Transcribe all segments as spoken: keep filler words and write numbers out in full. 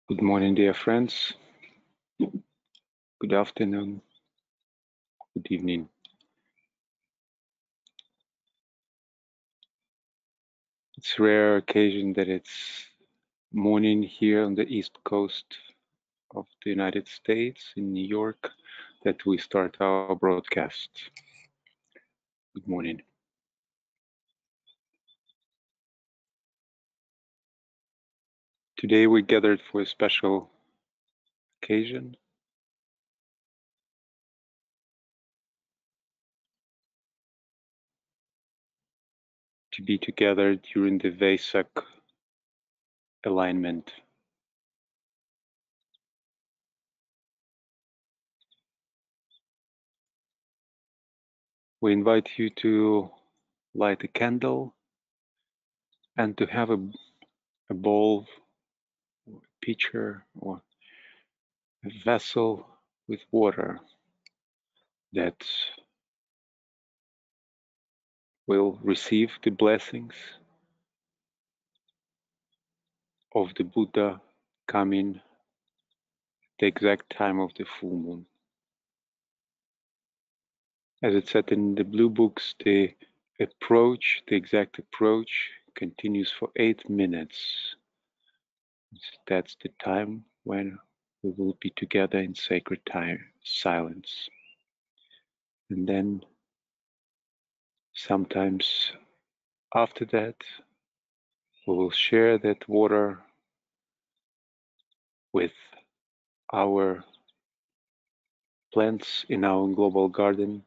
Good morning, dear friends. Good afternoon. Good evening. It's a rare occasion that it's morning here on the East Coast of the United States in New York that we start our broadcast. Good morning. Today we gathered for a special occasion. To be together during the Vesak alignment. We invite you to light a candle and to have a, a bowl, or a pitcher, or a vessel with water that will receive the blessings of the Buddha coming at the exact time of the full moon. As it said in the blue books, the approach, the exact approach, continues for eight minutes. That's the time when we will be together in sacred time, silence. And then sometimes after that, we will share that water with our plants in our global garden,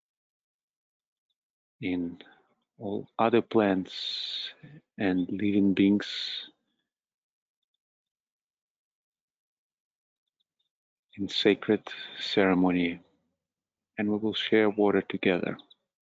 in all other plants and living beings in sacred ceremony, and we will share water together.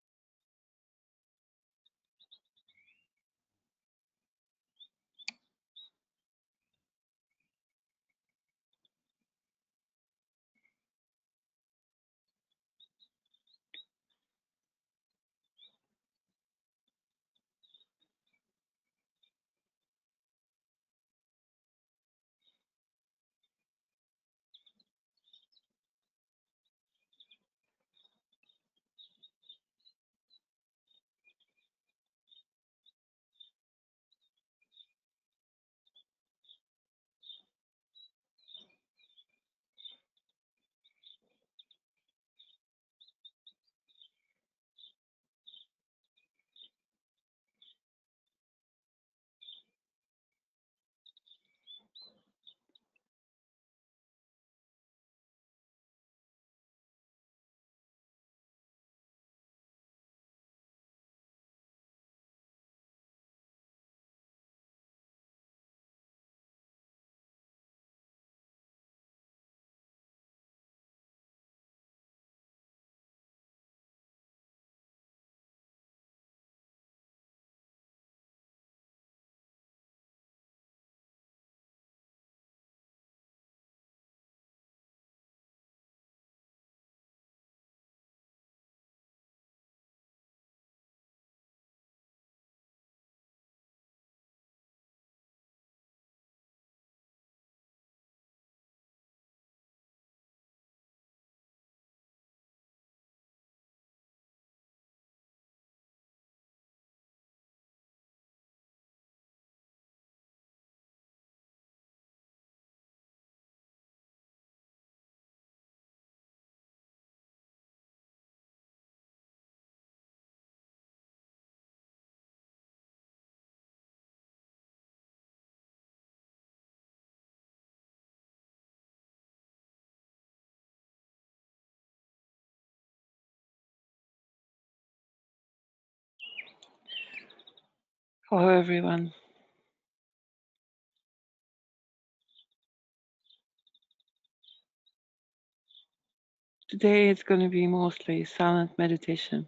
Hello, everyone. Today it's going to be mostly silent meditation.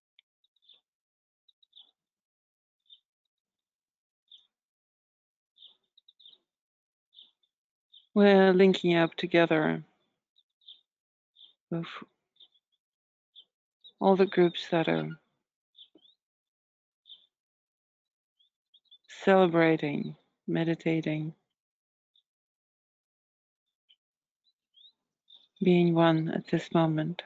We're linking up together with all the groups that are celebrating, meditating, being one at this moment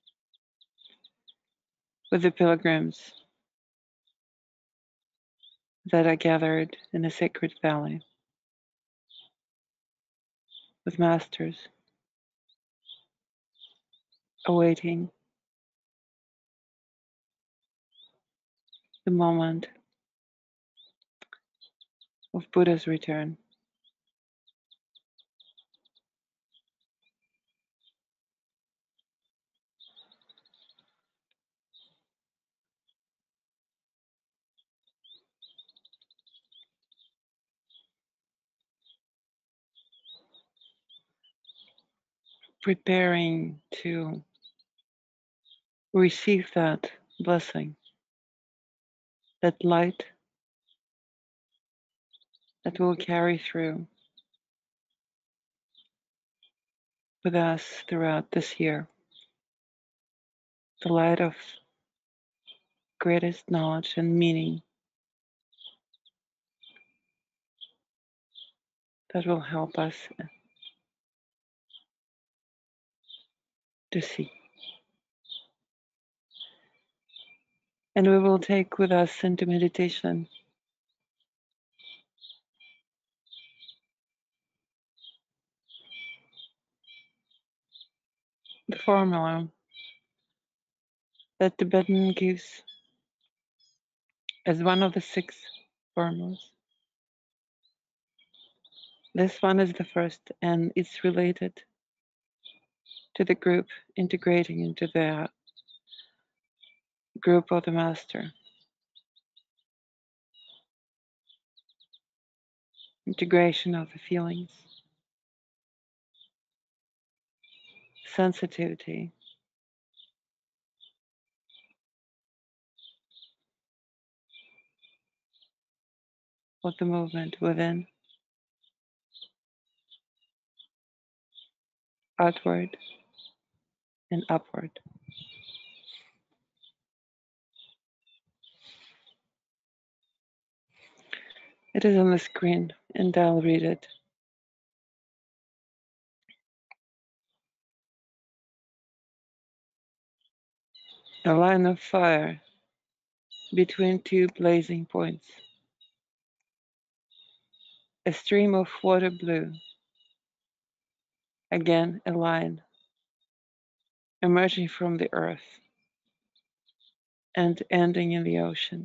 with the pilgrims that are gathered in a sacred valley, with masters awaiting the moment of Buddha's return. Preparing to receive that blessing, that light that will carry through with us throughout this year, the light of greatest knowledge and meaning that will help us to see. And we will take with us into meditation the formula that Tibetan gives as one of the six formulas. This one is the first, and it's related to the group integrating into the group of the master. Integration of the feelings, sensitivity, of the movement within, outward, and upward. It is on the screen, and I'll read it. A line of fire between two blazing points. A stream of water blue. Again, a line emerging from the earth and ending in the ocean.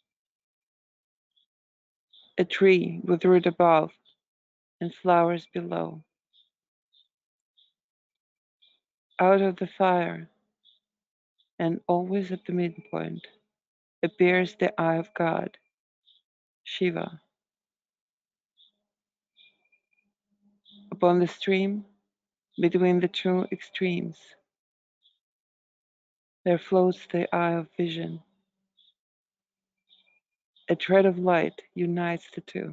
A tree with root above and flowers below. Out of the fire, and always at the midpoint, appears the eye of God, Shiva. Upon the stream, between the two extremes, there floats the eye of vision. A thread of light unites the two.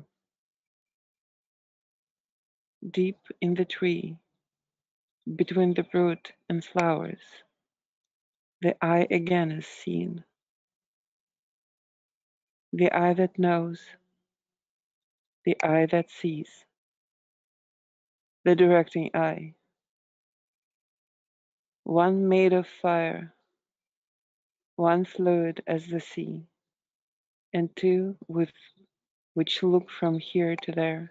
Deep in the tree, between the root and flowers, the eye again is seen. The eye that knows, the eye that sees, the directing eye. One made of fire, one fluid as the sea, and two with which look from here to there.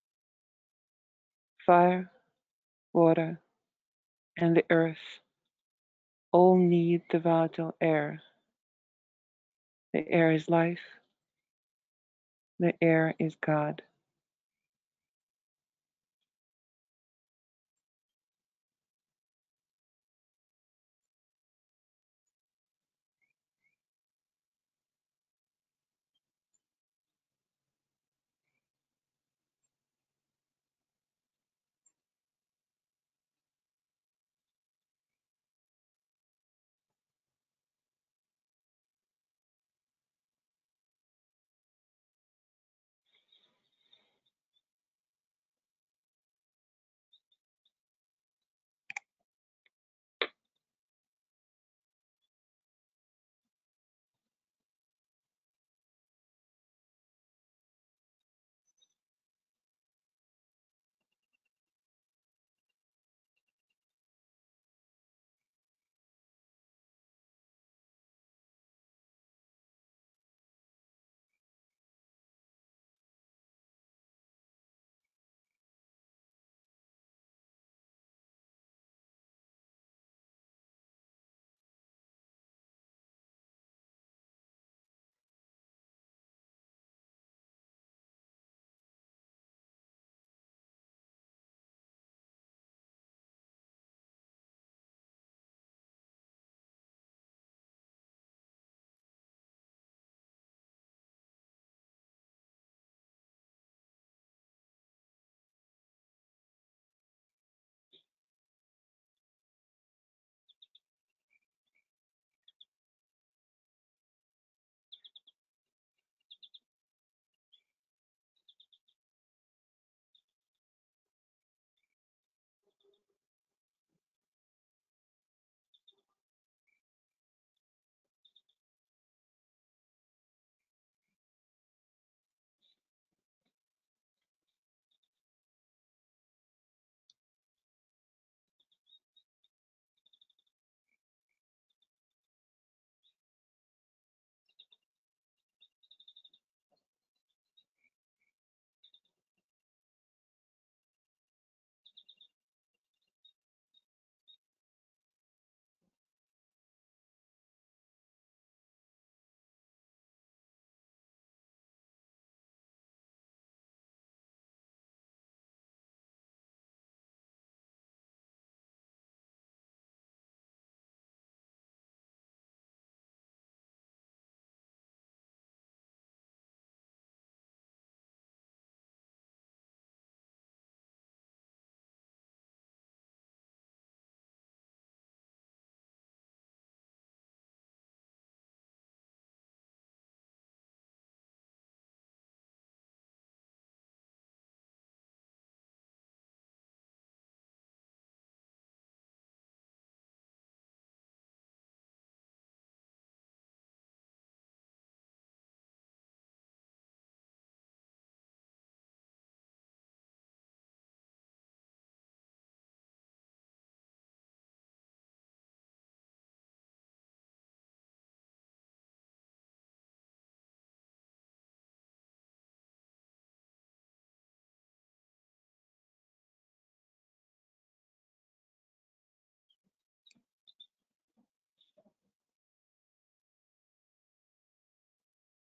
Fire, water, and the earth all need the vital air. The air is life. The air is God.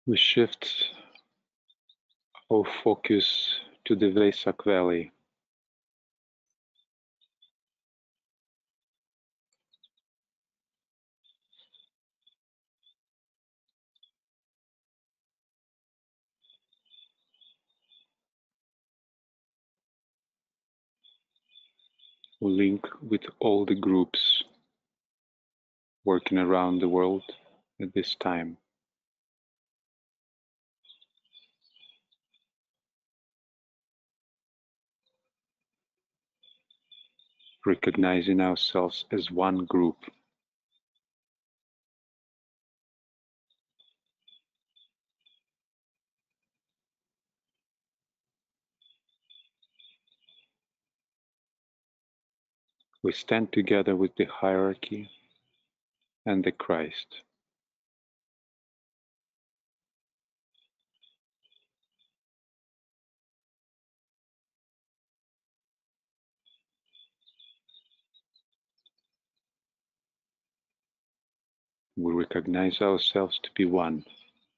We shift our focus to the Vesak Valley. We link with all the groups working around the world at this time. Recognizing ourselves as one group. We stand together with the hierarchy and the Christ. We recognize ourselves to be one.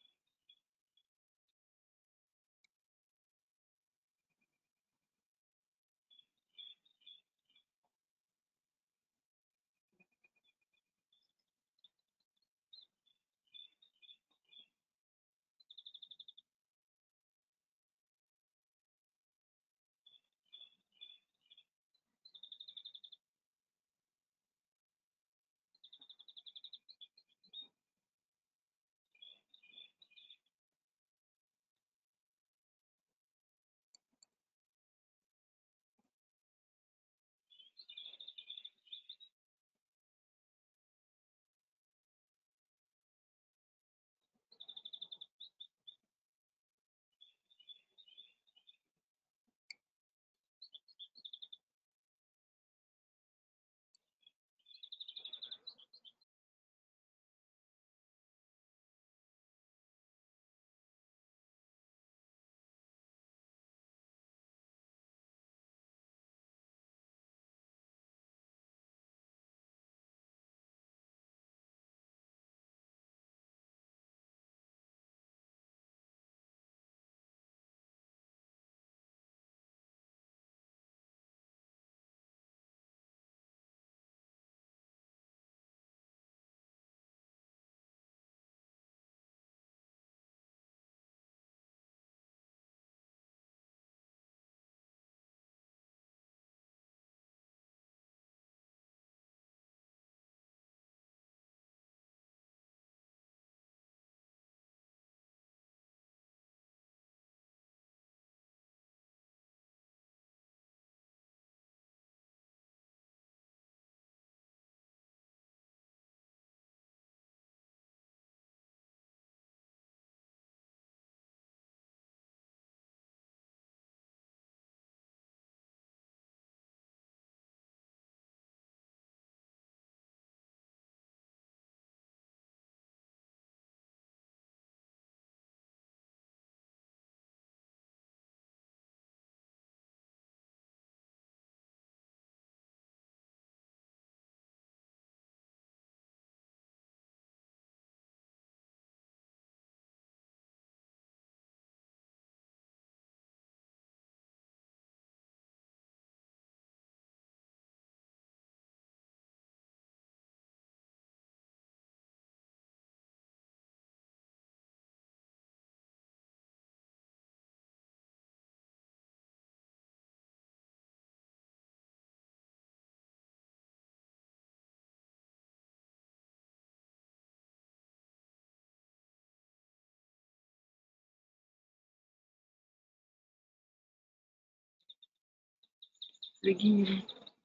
Regina.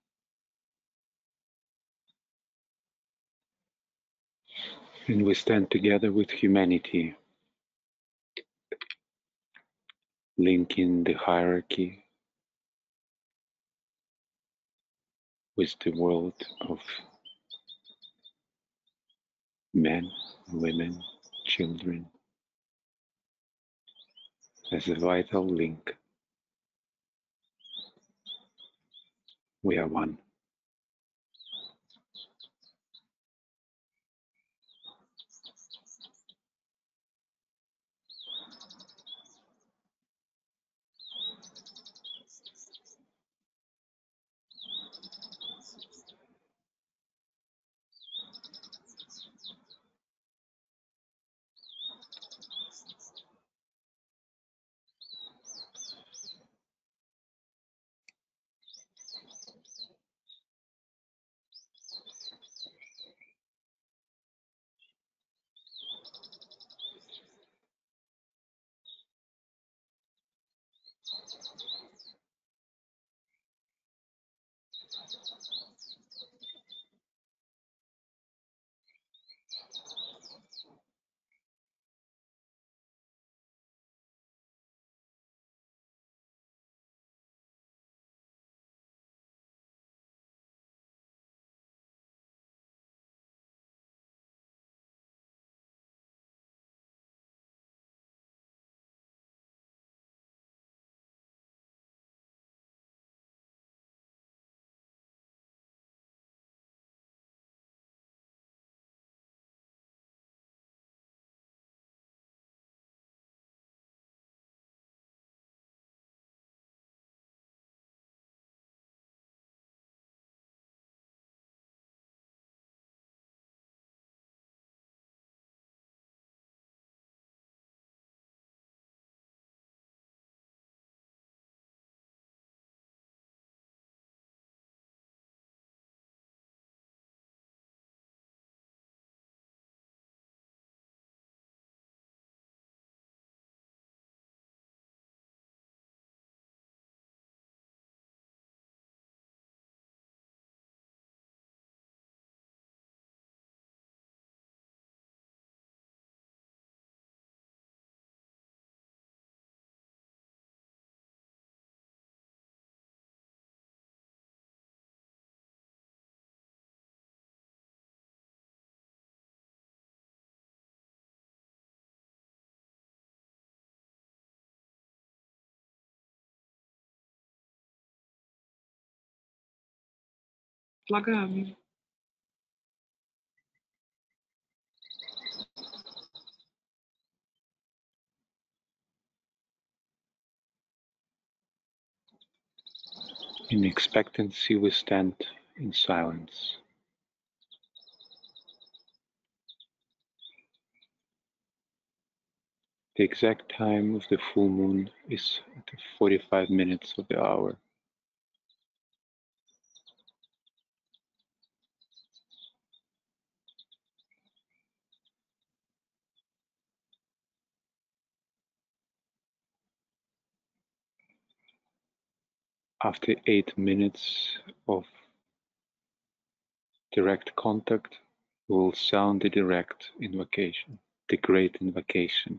And we stand together with humanity, linking the hierarchy with the world of men, women, children, as a vital link. We are one. Flagami. In expectancy, we stand in silence. The exact time of the full moon is at the forty-five minutes of the hour. After eight minutes of direct contact, we will sound the direct invocation, the great invocation.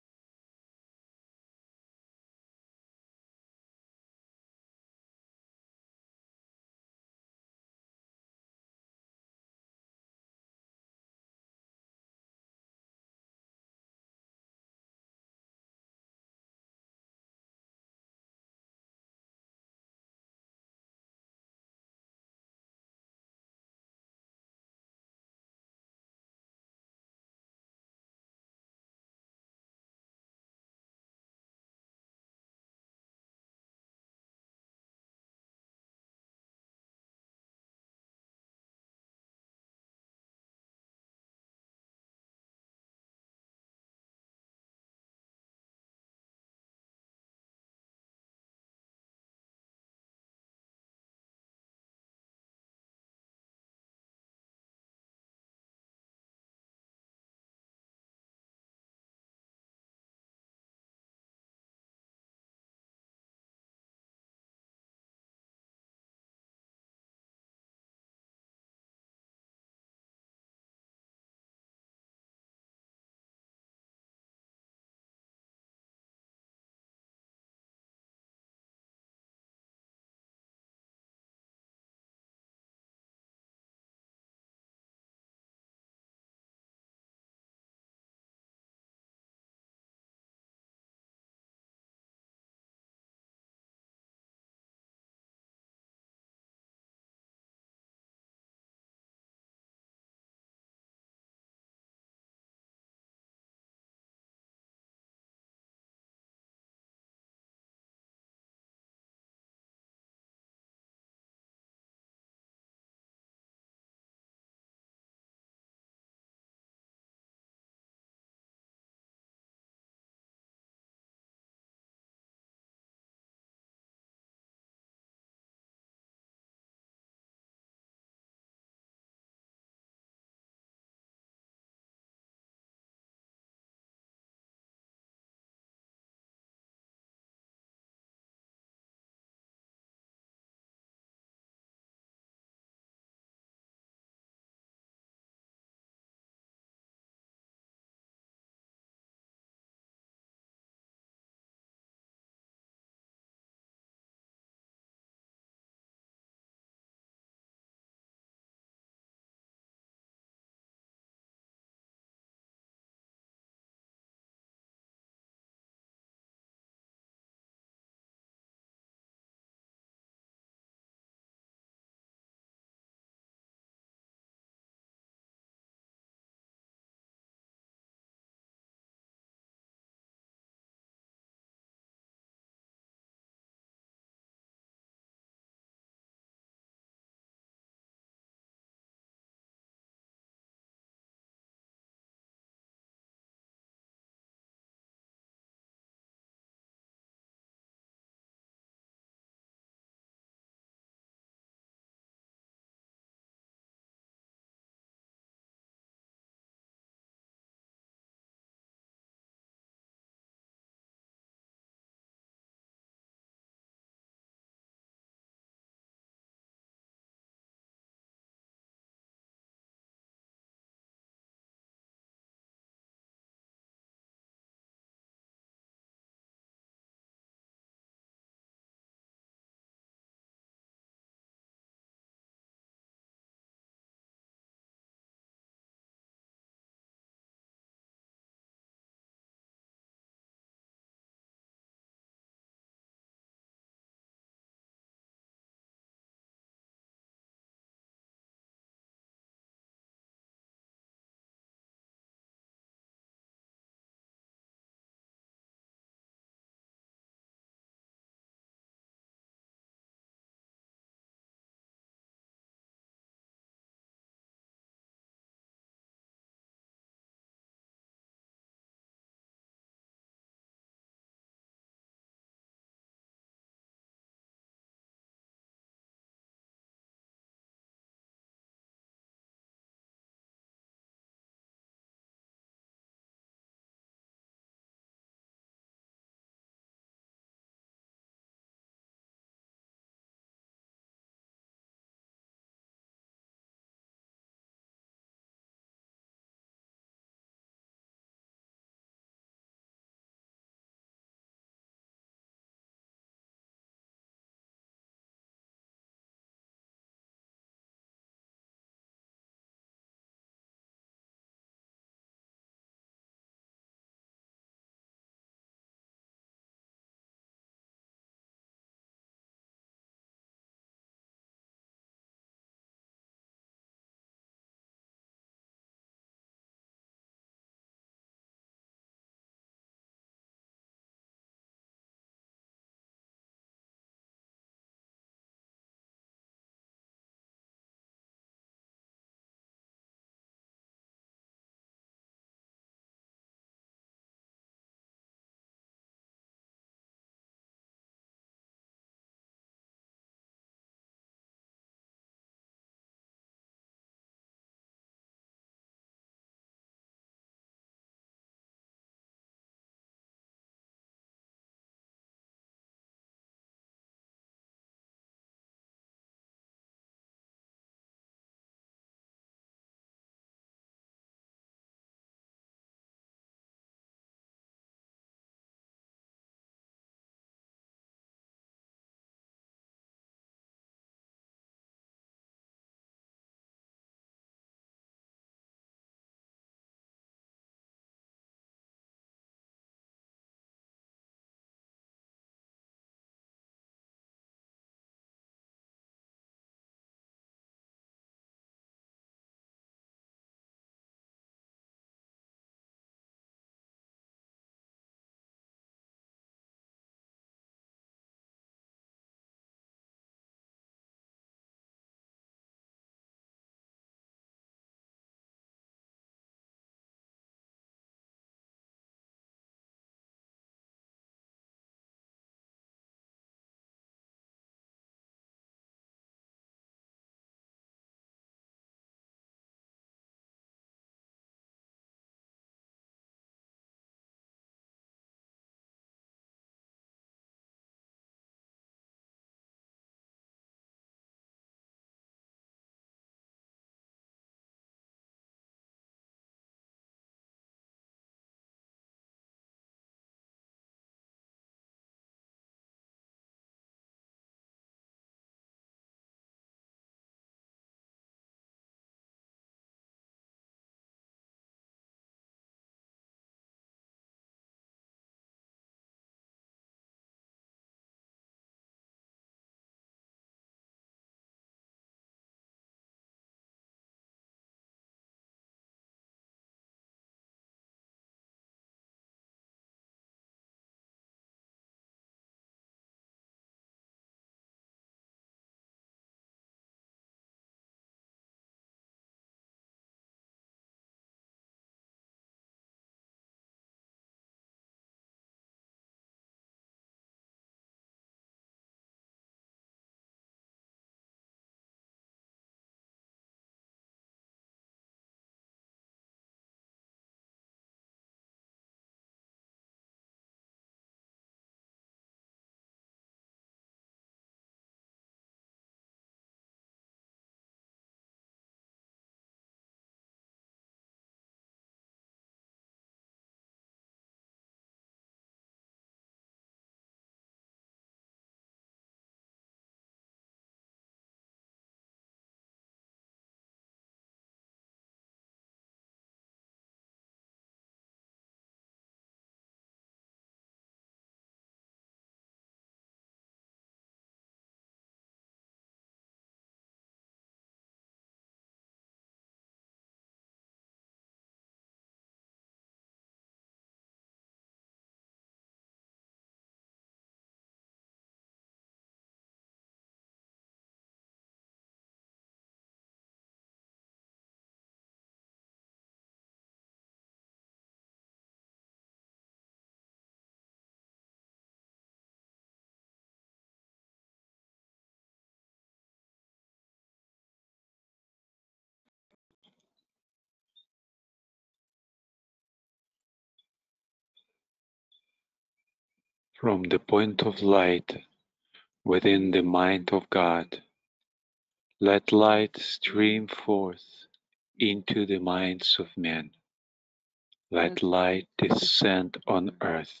From the point of light within the mind of God, let light stream forth into the minds of men. Let light descend on earth.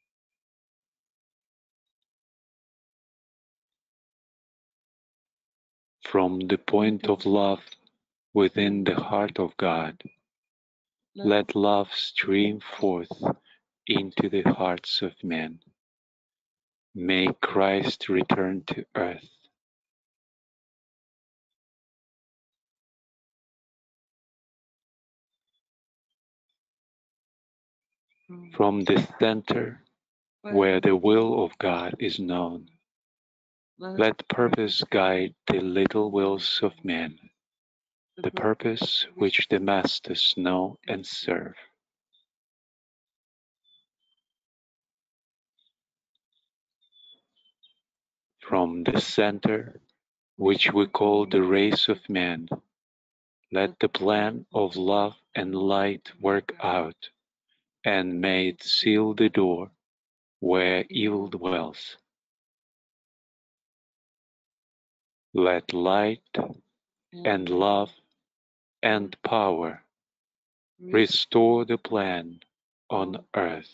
From the point of love within the heart of God, let love stream forth into the hearts of men. May Christ return to earth. From the center where the will of God is known, let purpose guide the little wills of men, the purpose which the masters know and serve. From the center, which we call the race of man, let the plan of love and light work out, and may it seal the door where evil dwells. Let light and love and power restore the plan on earth.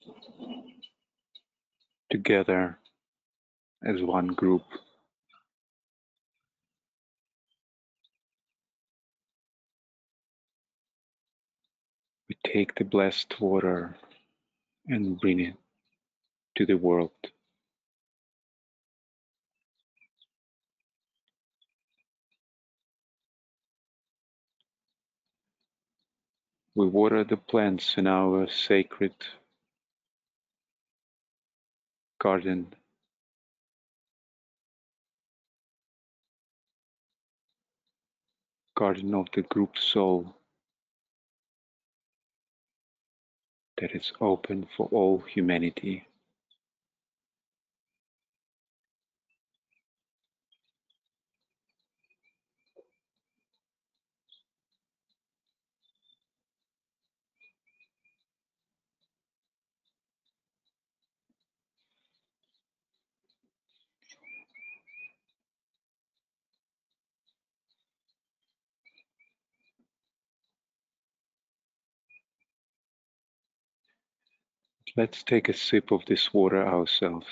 together as one group. We take the blessed water and bring it to the world. We water the plants in our sacred garden, garden of the group soul that is open for all humanity. Let's take a sip of this water ourselves.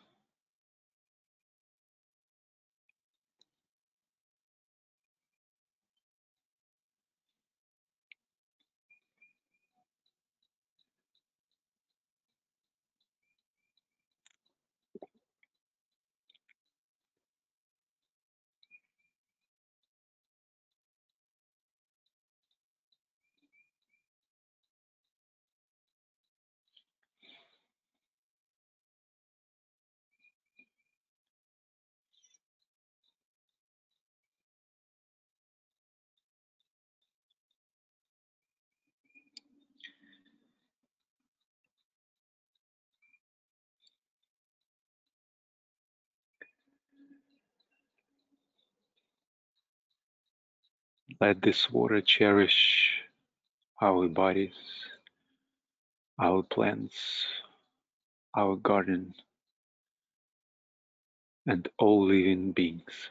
Let this water cherish our bodies, our plants, our garden, and all living beings.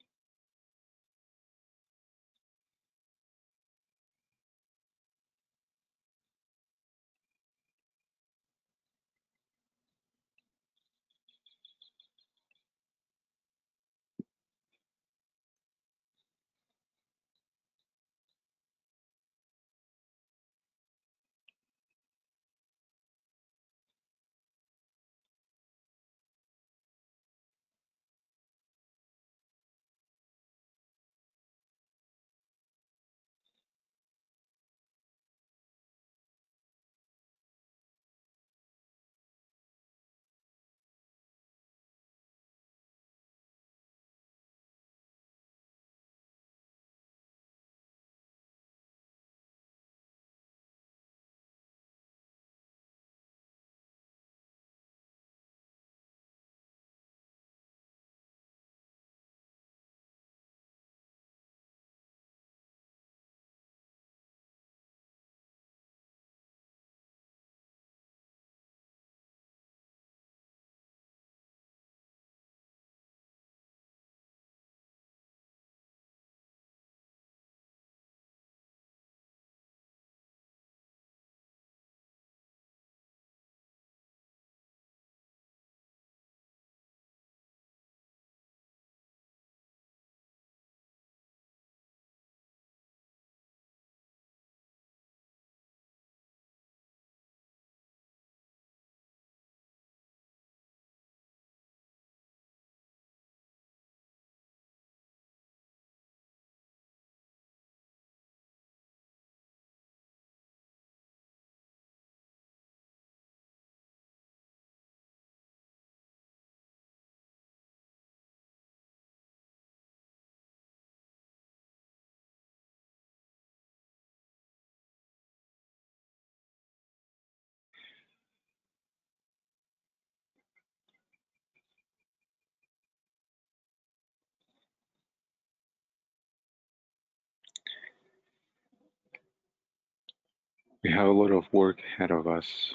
We have a lot of work ahead of us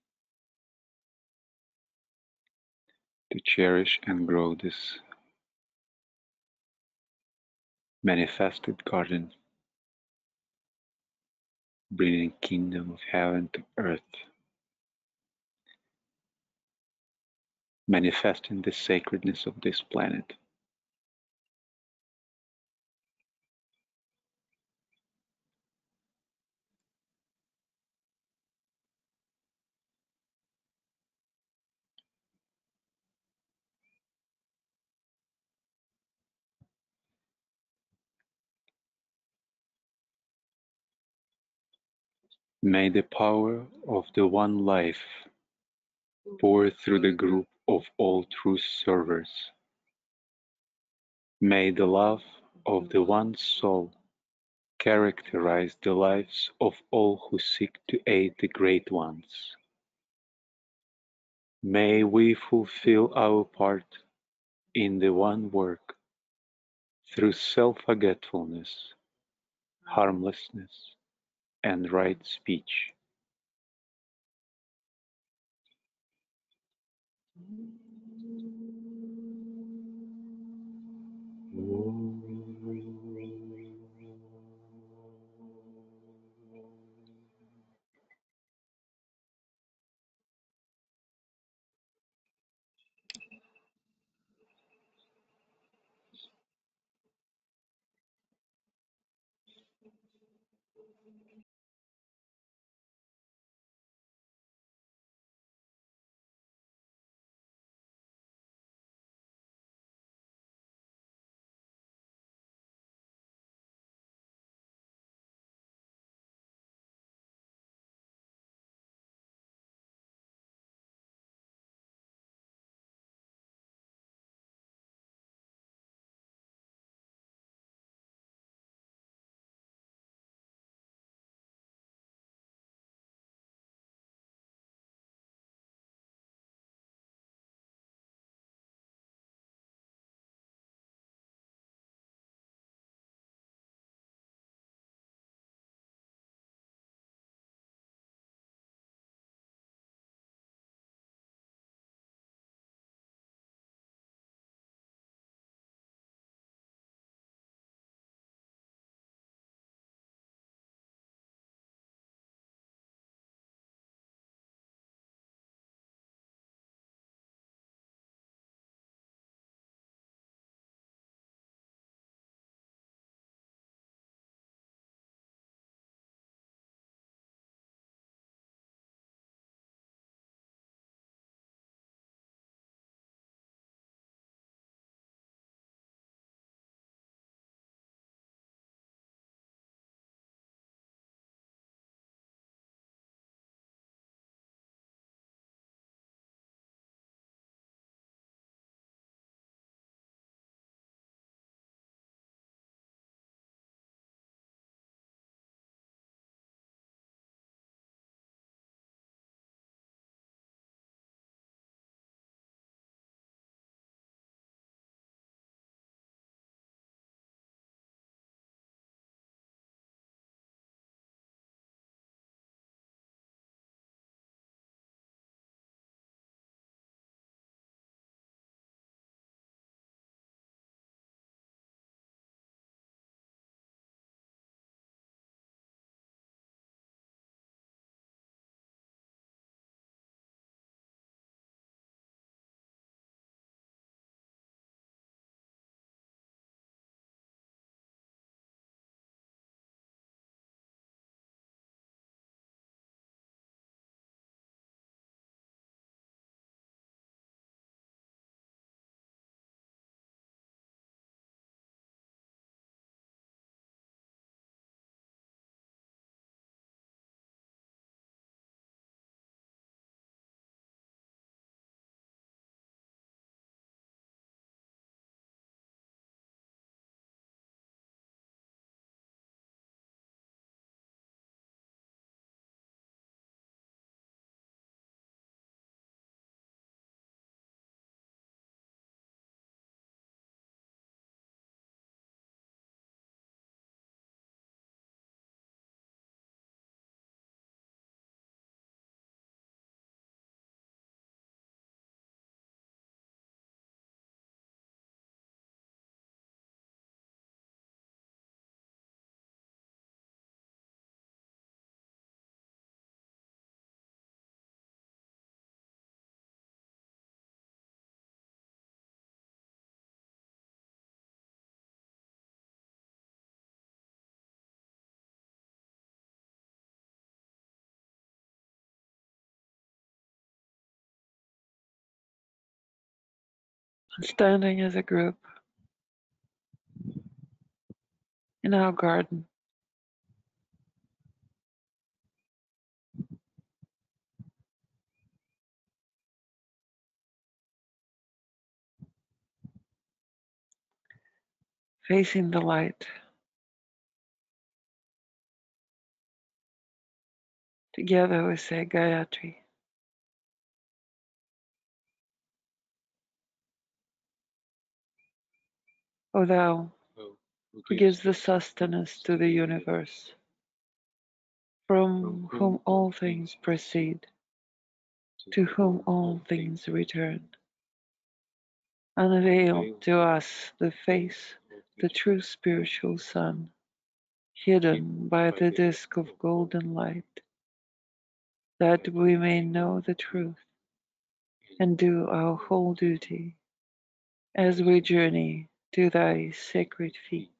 to cherish and grow this manifested garden, bringing kingdom of heaven to earth. manifesting the sacredness of this planet. May the power of the One Life pour through the group of all truth servers. May the love of the One Soul characterize the lives of all who seek to aid the Great Ones. May we fulfill our part in the One work through self-forgetfulness, harmlessness, and right speech. standing as a group in our garden. Facing the light. Together we say Gayatri. O Thou, who gives the sustenance to the universe, from whom all things proceed, to whom all things return. Unveil to us the face, the true spiritual sun, hidden by the disk of golden light, that we may know the truth and do our whole duty as we journey to thy sacred feet.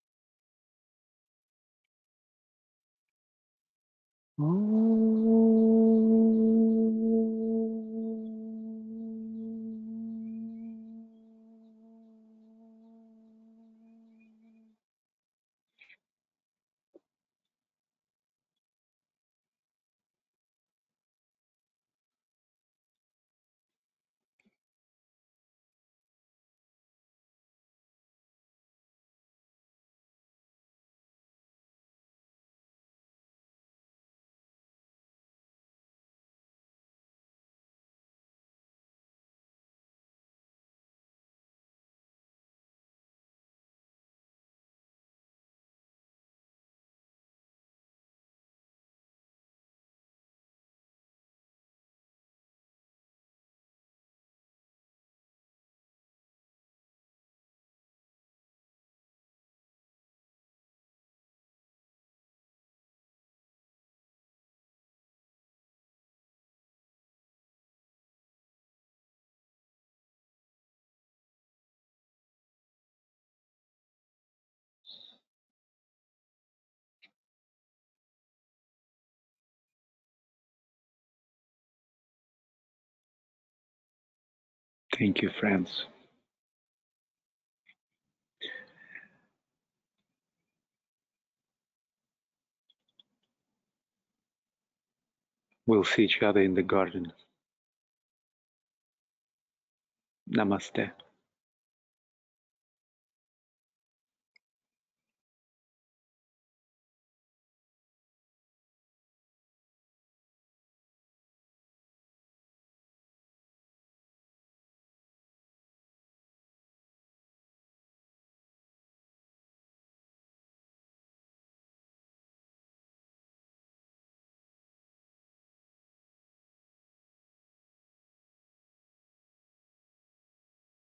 Thank you, friends. We'll see each other in the garden. Namaste.